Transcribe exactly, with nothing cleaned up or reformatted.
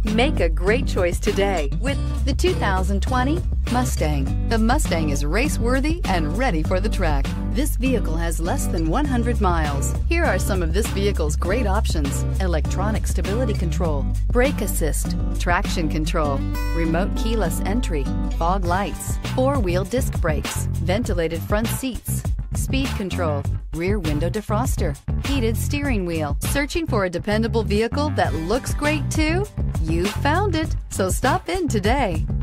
Make a great choice today with the two thousand twenty Mustang. The Mustang is race-worthy and ready for the track. This vehicle has less than one hundred miles. Here are some of this vehicle's great options: electronic stability control, brake assist, traction control, remote keyless entry, fog lights, four-wheel disc brakes, ventilated front seats, speed control, rear window defroster, heated steering wheel. Searching for a dependable vehicle that looks great too? You found it, so stop in today.